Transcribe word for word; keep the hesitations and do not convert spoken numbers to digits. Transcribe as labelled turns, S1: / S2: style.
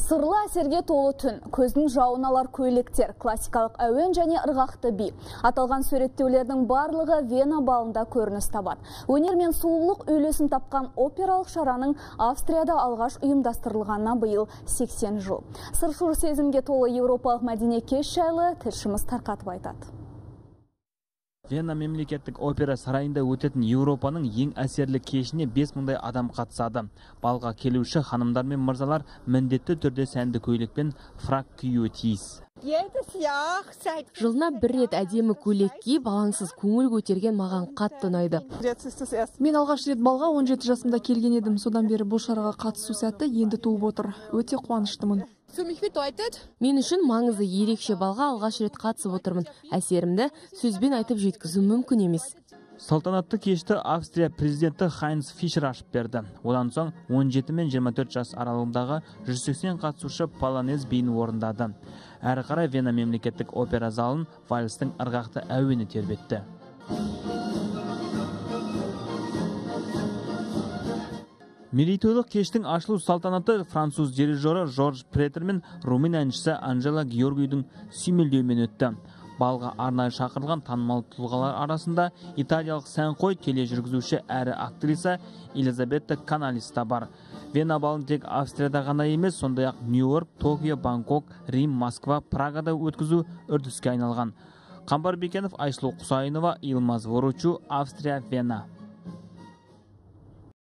S1: Сырлы әсерге толы түн, көздің жауын алар көйлектер, классикалық әуен және ырғақты би. Аталған суреттеулердің барлығы Вена балында көрініс табады. Өнер мен сұлулық үйлесім тапқан опералық шараның Австрияда алғаш ұйымдастырылғанына биыл сексен жыл. Сыршыл сезімге толы еуропалық мәдениет кеш жайлы тілшіміз тарқатып айтады.
S2: Вена мемлекеттік опера сарайында өтетін Еуропаның ең әсерлі кешіне бес мыңдай адам қатысады. Балға келуші ханымдар мен мырзалар міндетті түрде сәнді көйлекпен фрак киюі тиіс.
S3: Жылына бір рет әдемі көйлек киіп, алаңсыз көңіл көтерген маған қатты ұнайды.
S4: Мен алғаш рет балға он жеті жасымда келген едім. Содан бері бұл шараға қатысу сәтті енді туып отыр. Өте қуаныштымын.
S3: Мен үшін маңызы ерекше балға алғаш рет қатысып отырмын. Әсерімді сөзбен айтып жеткізу мүмкін емес.
S2: Салтанатты кешті Австрия президенті Хайнц Фишер ашып берді. Одан соң он жеті мен жиырма төрт жас аралығындағы жүз сексен қатысушы полонез биін орындады. Әрі қарай Вена мемлекеттік опера залын вальстың ырғақты әуені тербетті. Мерейтойлық кештің ашылу салтанаты француз дирижері Жорж Претер мен румын әншісі Анжела Георгийдің сүйемелдеуімен өтті. Балға арнайы шақырылған танымал тұлғалар арасында италиялық сәнқой тележүргізуші әрі актриса Елизабетта Каналис та бар. Вена балын тек Австрияда ғана емес, сондай-ақ Нью-Йорк, Токио, Бангкок, Рим, Москва, Прагада өткізу үрдіске айналған. Қамбар Бекенов, Айсұлу Құсайынова, Илмаз Воручу, Австрия, Вена.